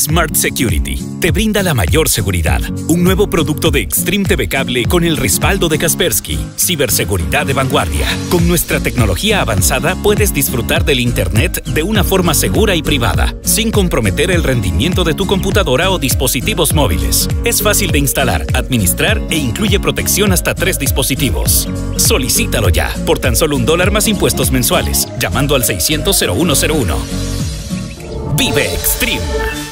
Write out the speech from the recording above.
Smart Security te brinda la mayor seguridad. Un nuevo producto de Extreme TV Cable con el respaldo de Kaspersky. Ciberseguridad de vanguardia. Con nuestra tecnología avanzada puedes disfrutar del Internet de una forma segura y privada, sin comprometer el rendimiento de tu computadora o dispositivos móviles. Es fácil de instalar, administrar e incluye protección hasta 3 dispositivos. Solicítalo ya, por tan solo $1 más impuestos mensuales, llamando al 600-0101. ¡Vive Extreme!